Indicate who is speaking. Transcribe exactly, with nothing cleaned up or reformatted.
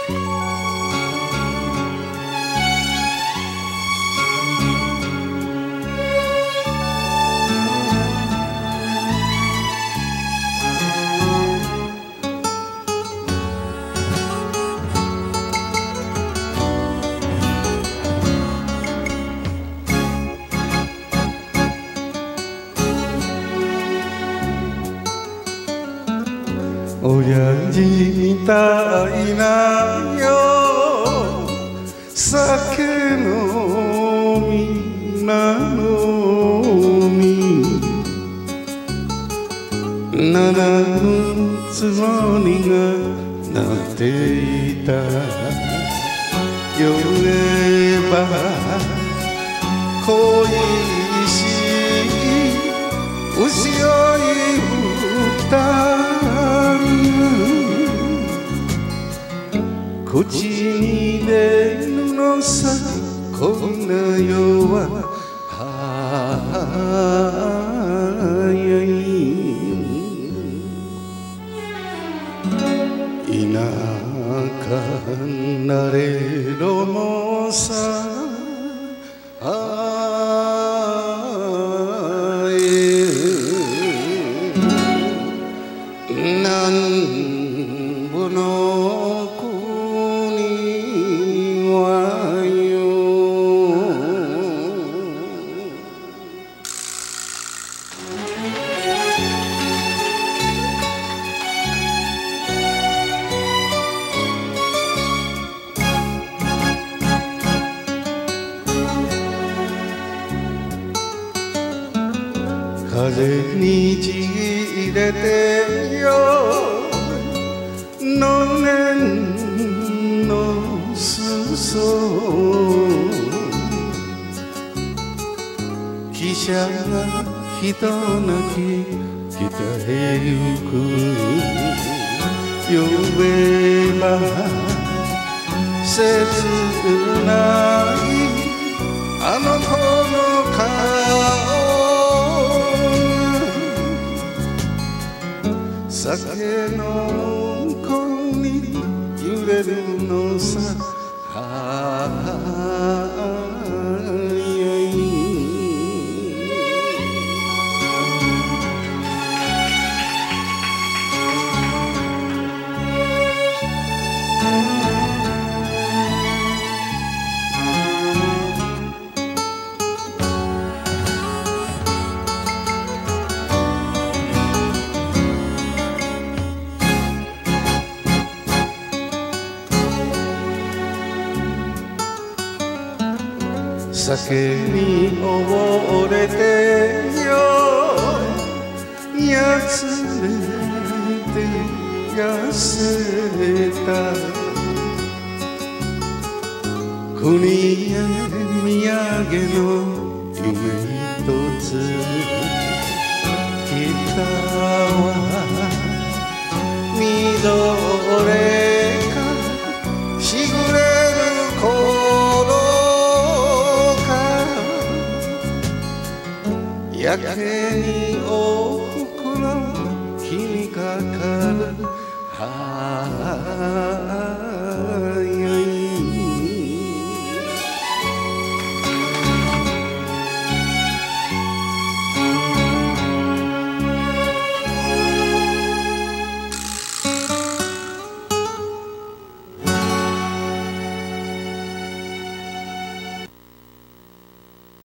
Speaker 1: 親父みたいなよ酒飲みなのにならぬつもりがなっていた酔えば恋しい牛追い歌口に出るのさこんな世は早い田舎なれろもさなんぼの国はよ風にちぎれてよのれんの裾汽車が人なき北へ行く呼べば切ないあの子の顔酒の向に揺れるのさ酒に溺れてよやつれて痩せた国へ土産の夢一つ北はみぞれかしぐれる頃やけにおふくろ気にかかる